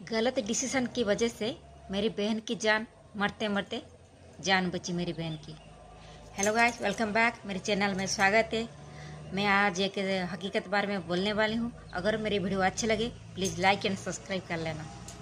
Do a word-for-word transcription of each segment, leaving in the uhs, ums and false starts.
गलत डिसीजन की वजह से मेरी बहन की जान मरते मरते जान बची मेरी बहन की। Hello guys, welcome back. मेरे चैनल में स्वागत है। मैं आज एक हकीकत बारे में बोलने वाली हूँ। अगर मेरी वीडियो अच्छी लगे प्लीज़ लाइक एंड सब्सक्राइब कर लेना।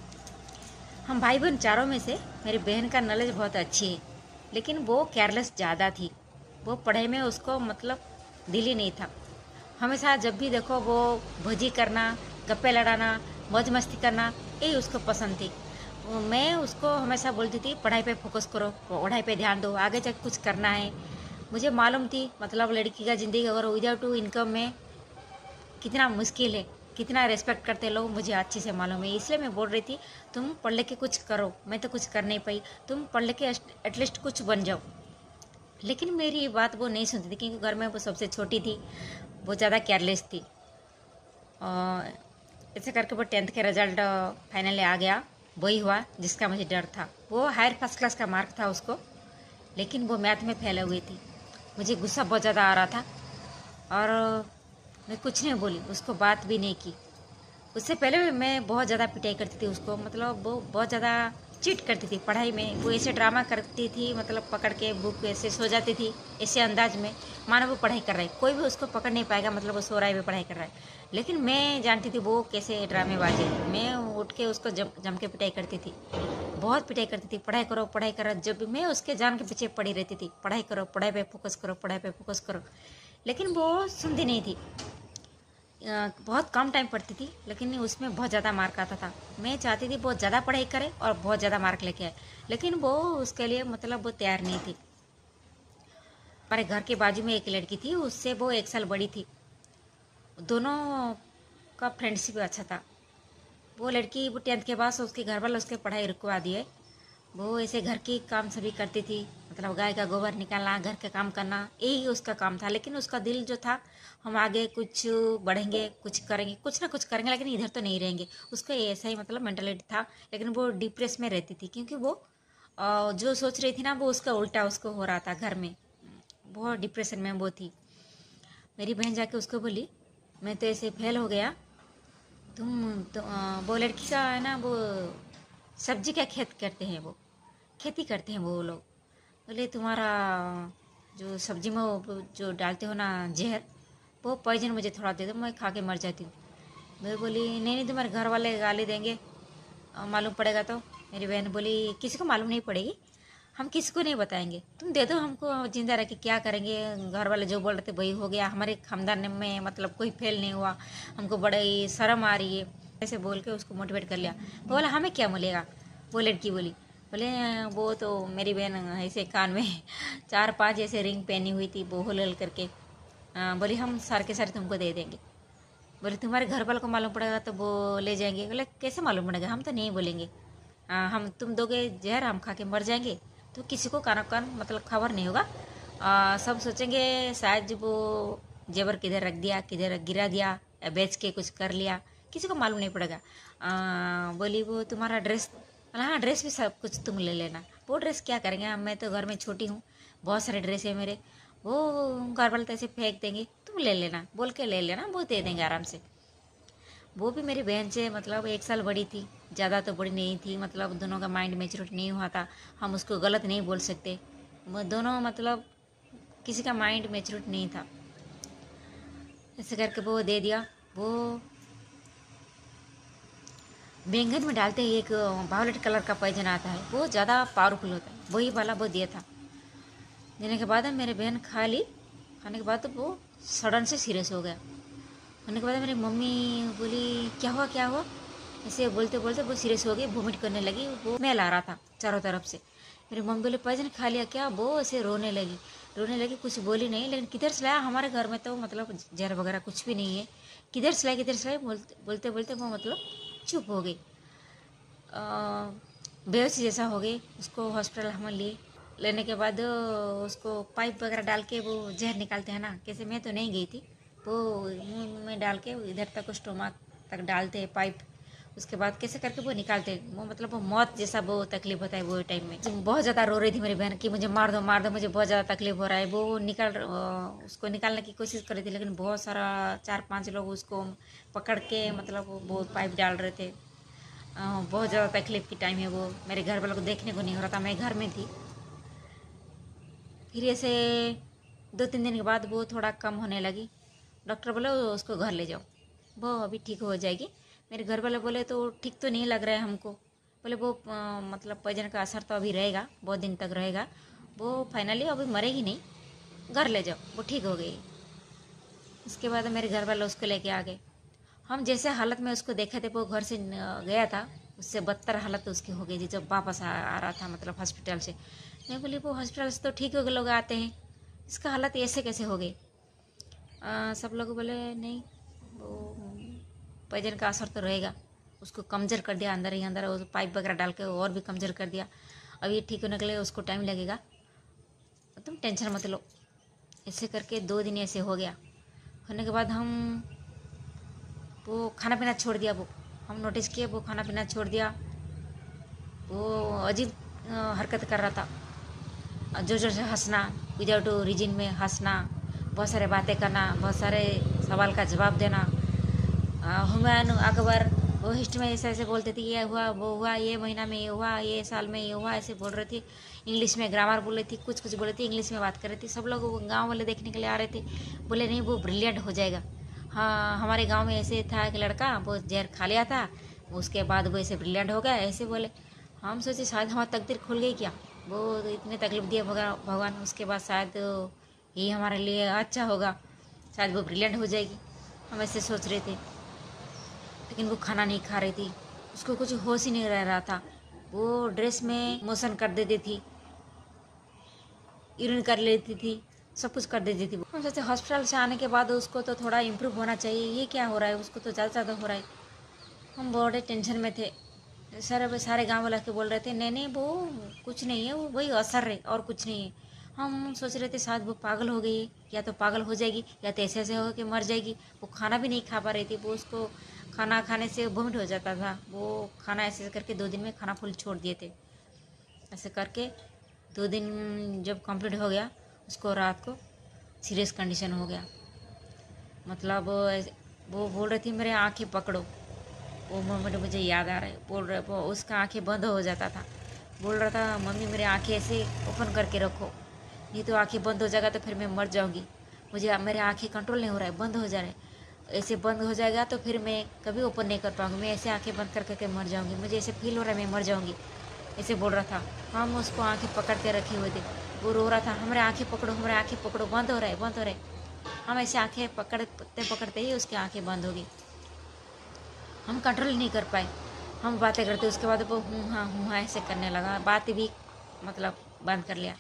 हम भाई बहन चारों में से मेरी बहन का नॉलेज बहुत अच्छी है, लेकिन वो केयरलेस ज़्यादा थी। वो पढ़ाई में उसको मतलब दिल ही नहीं था। हमेशा जब भी देखो वो भोजी करना, गप्पे लड़ाना, मौज मस्ती करना, यही उसको पसंद थी। मैं उसको हमेशा बोलती थी पढ़ाई पे फोकस करो, पढ़ाई पे ध्यान दो, आगे जाके कुछ करना है। मुझे मालूम थी मतलब लड़की का ज़िंदगी अगर विदाउट इनकम में कितना मुश्किल है, कितना रेस्पेक्ट करते लोग, मुझे अच्छे से मालूम है। इसलिए मैं बोल रही थी तुम पढ़ ले के कुछ करो। मैं तो कुछ कर नहीं पाई, तुम पढ़ ले के एटलीस्ट कुछ बन जाओ। लेकिन मेरी बात वो नहीं सुनती थी, क्योंकि घर में वो सबसे छोटी थी, बहुत ज़्यादा केयरलेस थी। और ऐसे करके वो टेंथ के रिजल्ट फाइनली आ गया। वही हुआ जिसका मुझे डर था। वो हायर फर्स्ट क्लास का मार्क था उसको, लेकिन वो मैथ में फेल हुई थी। मुझे गुस्सा बहुत ज़्यादा आ रहा था और मैं कुछ नहीं बोली, उसको बात भी नहीं की। उससे पहले भी मैं बहुत ज़्यादा पिटाई करती थी उसको, मतलब वो बहुत ज़्यादा चीट करती थी पढ़ाई में। वो ऐसे ड्रामा करती थी, मतलब पकड़ के बुक ऐसे सो जाती थी, ऐसे अंदाज में मानो वो पढ़ाई कर रहा है। कोई भी उसको पकड़ नहीं पाएगा, मतलब वो सो रहा है, वो पढ़ाई कर रहा है। लेकिन मैं जानती थी वो कैसे ड्रामेबाज है। मैं उठ के उसको जम जम के पिटाई करती थी, बहुत पिटाई करती थी। पढ़ाई करो पढ़ाई करो, जब भी मैं उसके जान के पीछे पड़ी रहती थी, पढ़ाई करो, पढ़ाई पे फोकस करो, पढ़ाई पे फोकस करो। लेकिन वो सुनती नहीं थी। बहुत कम टाइम पढ़ती थी, लेकिन उसमें बहुत ज़्यादा मार्क आता था। मैं चाहती थी बहुत ज़्यादा पढ़ाई करे और बहुत ज़्यादा मार्क लेके आए, लेकिन वो उसके लिए मतलब वो तैयार नहीं थी। हमारे घर के बाजू में एक लड़की थी, उससे वो एक साल बड़ी थी। दोनों का फ्रेंडशिप अच्छा था। वो लड़की वो टेंथ के बाद उसके घर वाले उसके पढ़ाई रुकवा दिए। वो ऐसे घर की काम सभी करती थी, मतलब गाय का गोबर निकालना, घर का काम करना, यही उसका काम था। लेकिन उसका दिल जो था, हम आगे कुछ बढ़ेंगे, कुछ करेंगे, कुछ ना कुछ करेंगे, लेकिन इधर तो नहीं रहेंगे। उसका ऐसा ही मतलब मेंटालिटी था। लेकिन वो डिप्रेस में रहती थी, क्योंकि वो जो सोच रही थी ना, वो उसका उल्टा उसको हो रहा था। घर में बहुत डिप्रेशन में वो थी। मेरी बहन जाके उसको बोली मैं तो ऐसे फेल हो गया, तुम तो वो लड़की का है ना, वो सब्जी का खेत करते हैं, वो खेती करते हैं वो लोग। बोले तुम्हारा जो सब्जी में वो जो डालते हो ना जहर, वो पॉइजन मुझे थोड़ा दे दो, मैं खा के मर जाती हूँ। मैं बोली नहीं नहीं, तुम्हारे घर वाले गाली देंगे, मालूम पड़ेगा तो। मेरी बहन बोली किसी को मालूम नहीं पड़ेगी, हम किसी को नहीं बताएंगे, तुम दे दो हमको, जिंदा रह के क्या करेंगे। घर वाले जो बोल रहे थे वही हो गया। हमारे खानदान में मतलब कोई फेल नहीं हुआ, हमको बड़ी शर्म आ रही है। ऐसे बोल के उसको मोटिवेट कर लिया। बोला हमें क्या मिलेगा। वो लड़की बोली बोले वो तो मेरी बहन ऐसे कान में चार पांच ऐसे रिंग पहनी हुई थी, वो होल करके बोली हम सारे के सारे तुमको दे देंगे। बोले तुम्हारे घर वालों को मालूम पड़ेगा तो वो ले जाएंगे। बोले कैसे मालूम पड़ेगा, हम तो नहीं बोलेंगे। आ, हम तुम दोगे जहर, हम खा के मर जाएंगे तो किसी को कानो कान मतलब खबर नहीं होगा। आ, सब सोचेंगे शायद वो जेवर किधर रख दिया, किधर गिरा दिया, या बेच के कुछ कर लिया, किसी को मालूम नहीं पड़ेगा। आ, बोली वो तुम्हारा ड्रेस, हाँ ड्रेस भी सब कुछ तुम ले लेना। वो ड्रेस क्या करेंगे, मैं तो घर में छोटी हूँ, बहुत सारे ड्रेस है मेरे, वो घर वाले तो ऐसे फेंक देंगे, तुम ले लेना, बोल के ले लेना, वो दे देंगे आराम से। वो भी मेरी बहन से मतलब एक साल बड़ी थी, ज़्यादा तो बड़ी नहीं थी, मतलब दोनों का माइंड मैच्योर नहीं हुआ था। हम उसको गलत नहीं बोल सकते, वो दोनों मतलब किसी का माइंड मैच्योर नहीं था। ऐसे करके वो दे दिया। वो बैंगन में डालते ही एक वायलेट कलर का पॉइजन आता है, वो ज़्यादा पावरफुल होता है, वही वाला वो दिया था। देने के बाद मेरी बहन खा ली। खाने के बाद तो वो सडन से सीरियस हो गया। होने के बाद मेरी मम्मी बोली क्या हुआ क्या हुआ, ऐसे बोलते बोलते वो सीरियस हो गई, वोमिट करने लगी, वो स्मेल आ रहा था चारों तरफ से। मेरी मम्मी बोली पॉइजन खा लिया क्या, वो ऐसे रोने लगी रोने लगी कुछ बोली नहीं। लेकिन किधर से लाया, हमारे घर में तो मतलब जहर वगैरह कुछ भी नहीं है, किधर से लाया किधर से लाया बोलते बोलते बोलते वो मतलब चुप हो गई, बेहोशी जैसा हो गई। उसको हॉस्पिटल हम लिए। लेने के बाद उसको पाइप वगैरह डाल के वो जहर निकालते हैं ना, कैसे, मैं तो नहीं गई थी, वो मुंह में डाल के इधर तक स्टोमक तक डालते हैं पाइप। उसके बाद कैसे करके वो निकालते हैं, वो मतलब वो मौत जैसा वो तकलीफ होता है वो टाइम में। बहुत ज़्यादा रो रही थी मेरी बहन कि मुझे मार दो मार दो, मुझे बहुत ज़्यादा तकलीफ हो रहा है। वो निकाल उसको निकालने की कोशिश कर रही थी, लेकिन बहुत सारा चार पांच लोग उसको पकड़ के मतलब वो पाइप डाल रहे थे। बहुत ज़्यादा तकलीफ़ की टाइम है वो। मेरे घर वालों को देखने को नहीं हो रहा था, मैं घर में थी। फिर ऐसे दो तीन दिन के बाद वो थोड़ा कम होने लगी। डॉक्टर बोले उसको घर ले जाओ, वो अभी ठीक हो जाएगी। मेरे घर वाले बोले तो ठीक तो नहीं लग रहा है हमको। बोले वो आ, मतलब पॉइजन का असर तो अभी रहेगा, बहुत दिन तक रहेगा, वो फाइनली अभी मरेगी नहीं, घर ले जाओ, वो ठीक हो गई। उसके बाद मेरे घर वाले उसको लेके आ गए। हम जैसे हालत में उसको देखे थे, वो घर से गया था, उससे बदतर हालत उसकी हो गई थी जब वापस आ, आ रहा था, मतलब हॉस्पिटल से। मैं बोली वो हॉस्पिटल से तो ठीक हो गए लोग आते हैं, इसका हालत ऐसे कैसे हो गई। सब लोग बोले नहीं, वो पॉइजन का असर तो रहेगा, उसको कमज़ोर कर दिया अंदर ही अंदर, वो पाइप वगैरह डाल के और भी कमज़ोर कर दिया, अब ये ठीक होने के लिए उसको टाइम लगेगा, तुम टेंशन मत लो। ऐसे करके दो दिन ऐसे हो गया। होने के बाद हम वो खाना पीना छोड़ दिया। वो हम नोटिस किए वो खाना पीना छोड़ दिया। वो अजीब हरकत कर रहा था, जोर जोर से हंसना, विदाउट रीजन में हंसना, बहुत सारे बातें करना, बहुत सारे सवाल का जवाब देना। हुमायूं अकबर वो हिस्ट्री में ऐसे ऐसे बोलते थे, ये हुआ वो हुआ, ये महीना में ये हुआ, ये साल में ये हुआ, ऐसे बोल रही थी। इंग्लिश में ग्रामर बोल रही थी, कुछ कुछ बोल रही थी, इंग्लिश में बात कर रही थी। सब लोग गांव वाले देखने के लिए आ रहे थे, बोले नहीं वो ब्रिलियंट हो जाएगा। हाँ, हमारे गांव में ऐसे था एक लड़का, वो जहर खा लिया था, उसके बाद वो ऐसे ब्रिलियंट हो गया, ऐसे बोले। हम सोचे शायद हमारी तकदीर खुल गई क्या, वो तो इतने तकलीफ दिए भगवान, उसके बाद शायद ये हमारे लिए अच्छा होगा, शायद वो ब्रिलियंट हो जाएगी, हम ऐसे सोच रहे थे। लेकिन वो खाना नहीं खा रही थी, उसको कुछ होश ही नहीं रह रहा था। वो ड्रेस में मोशन कर देती थी, यूरिन कर लेती थी, सब कुछ कर देती थी। हम सोचते हॉस्पिटल से आने के बाद उसको तो थोड़ा इम्प्रूव होना चाहिए, ये क्या हो रहा है, उसको तो ज़्यादा ज़्यादा हो रहा है। हम बड़े टेंशन में थे। सारे सारे गांव वाला के बोल रहे थे नहीं नहीं वो कुछ नहीं है, वो वही असर है और कुछ नहीं है। हम सोच रहे थे शायद वो पागल हो गई है, या तो पागल हो जाएगी या तो ऐसे ऐसे हो के मर जाएगी। वो खाना भी नहीं खा पा रही थी, वो उसको खाना खाने से वोमिट हो जाता था। वो खाना ऐसे करके दो दिन में खाना फुल छोड़ दिए थे। ऐसे करके दो दिन जब कंप्लीट हो गया, उसको रात को सीरियस कंडीशन हो गया। मतलब वो बोल रही थी मेरे आँखें पकड़ो, वो मोमेंट मुझे याद आ रहा है। बोल रहे वो उसका आंखें बंद हो जाता था, बोल रहा था मम्मी मेरे आंखें ऐसे ओपन करके रखो, नहीं तो आंखें बंद हो जाएगा तो फिर मैं मर जाऊंगी, मुझे मेरे आंखें कंट्रोल नहीं हो रहा है, बंद हो जा रहा है, ऐसे बंद हो जाएगा तो फिर मैं कभी ओपन नहीं कर पाऊंगी, मैं ऐसे आंखें बंद कर करके मर जाऊंगी, मुझे ऐसे फील हो रहा है मैं मर जाऊंगी, ऐसे बोल रहा था। हम उसको आंखें पकड़ के रखे हुए थे, वो रो रहा था हमारे आंखें पकड़ो, हमारे आंखें पकड़ो, बंद हो रहा है बंद हो रहा है। हम ऐसे आंखें पकड़ते पकड़ते ही उसकी आंखें बंद हो गई, हम कंट्रोल नहीं कर पाए। हम बातें करते उसके बाद वो हूँ हाँ हूँ हाँ ऐसे करने लगा, बात भी मतलब बंद कर लिया।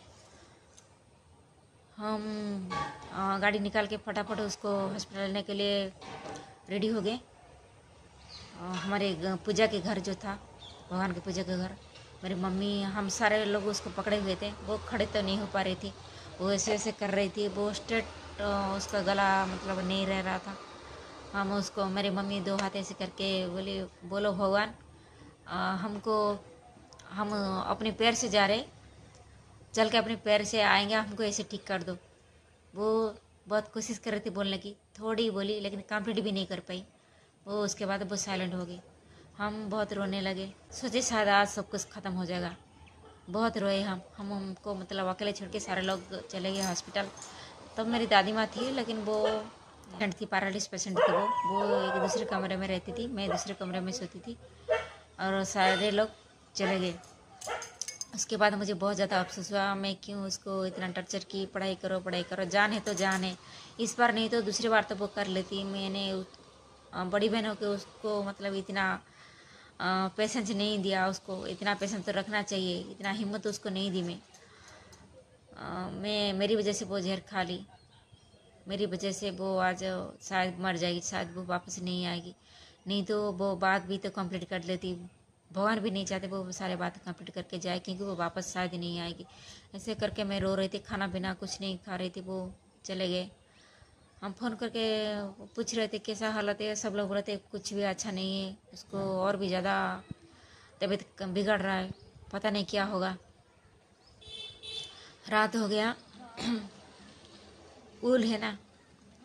हम आ, गाड़ी निकाल के फटाफट उसको हॉस्पिटल लेने के लिए रेडी हो गए। हमारे पूजा के घर जो था, भगवान के पूजा के घर, मेरी मम्मी हम सारे लोग उसको पकड़े हुए थे। वो खड़े तो नहीं हो पा रही थी, वो ऐसे ऐसे कर रही थी, वो स्ट्रेट उसका गला मतलब नहीं रह रहा था। हम उसको मेरी मम्मी दो हाथ ऐसे करके बोली बोलो भगवान हमको, हम अपने पैर से जा रहे, चल के अपने पैर से आएंगे, हमको ऐसे ठीक कर दो। वो बहुत कोशिश कर रही थी बोलने की, थोड़ी बोली लेकिन कंप्लीट भी नहीं कर पाई। वो उसके बाद वो साइलेंट हो गई। हम बहुत रोने लगे, सोचे शायद आज सब कुछ ख़त्म हो जाएगा। बहुत रोए हम हम हमको मतलब अकेले छोड़ के सारे लोग चले गए हॉस्पिटल। तब मेरी दादी माँ थी, लेकिन वो पेशेंट थी, पैरालिसिस पेशेंट थी। वो वो एक दूसरे कमरे में रहती थी, मैं दूसरे कमरे में सोती थी, और सारे लोग चले गए। उसके बाद मुझे बहुत ज़्यादा अफसोस हुआ, मैं क्यों उसको इतना टर्चर की, पढ़ाई करो पढ़ाई करो, जान है तो जान है, इस बार नहीं तो दूसरी बार तो वो कर लेती। मैंने बड़ी बहनों के उसको मतलब इतना पेशेंस नहीं दिया, उसको इतना पेशेंस तो रखना चाहिए, इतना हिम्मत तो उसको नहीं दी। मैं आ, मैं मेरी वजह से वो जहर खा ली, मेरी वजह से वो आज शायद मर जाएगी, शायद वो वापस नहीं आएगी, नहीं तो वो बात भी तो कंप्लीट कर लेती। भगवान भी नहीं चाहते वो सारे बात कंप्लीट करके जाए, क्योंकि वो वापस शायद नहीं आएगी। ऐसे करके मैं रो रही थी, खाना पीना कुछ नहीं खा रही थी। वो चले गए। हम फ़ोन करके पूछ रहे थे कैसा हालत है, सब लोग बोल रहे थे कुछ भी अच्छा नहीं है, उसको और भी ज़्यादा तबीयत बिगड़ रहा है, पता नहीं क्या होगा। रात हो गया। उल है ना,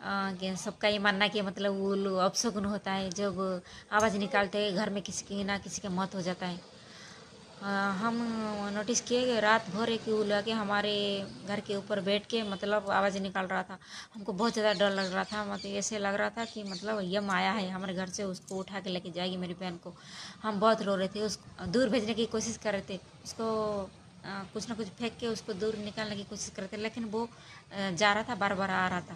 आ, कि सबका ये मानना कि मतलब उल्लू अपशगुन होता है, जब आवाज़ निकालते हैं घर में किसी की ना किसी की मौत हो जाता है। आ, हम नोटिस किए कि रात भर एक उल्लू आके हमारे घर के ऊपर बैठ के मतलब आवाज़ निकाल रहा था। हमको बहुत ज़्यादा डर लग रहा था, मतलब ऐसे लग रहा था कि मतलब यम आया है हमारे घर से, उसको उठा के लेके जाएगी मेरी बहन को। हम बहुत रो रहे थे, उसको दूर भेजने की कोशिश कर रहे थे, उसको आ, कुछ ना कुछ फेंक के उसको दूर निकालने की कोशिश कर रहे थे, लेकिन वो आ, जा रहा था, बार बार आ रहा था,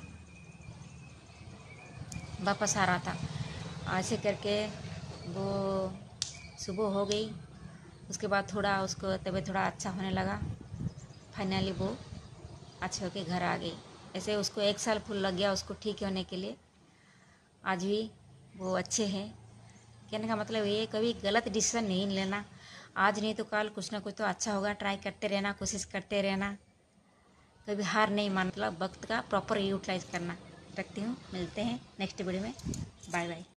वापस आ रहा था। ऐसे करके वो सुबह हो गई। उसके बाद थोड़ा उसको तबीयत थोड़ा अच्छा होने लगा। फाइनली वो अच्छे होके घर आ गई। ऐसे उसको एक साल फुल लग गया उसको ठीक होने के लिए। आज भी वो अच्छे हैं। कहने का मतलब ये, कभी गलत डिसीजन नहीं लेना। आज नहीं तो कल कुछ ना कुछ तो अच्छा होगा। ट्राई करते रहना, कोशिश करते रहना, कभी हार नहीं मान, मतलब वक्त का प्रॉपर यूटिलाइज करना। रखती हूँ, मिलते हैं नेक्स्ट वीडियो में। Bye bye.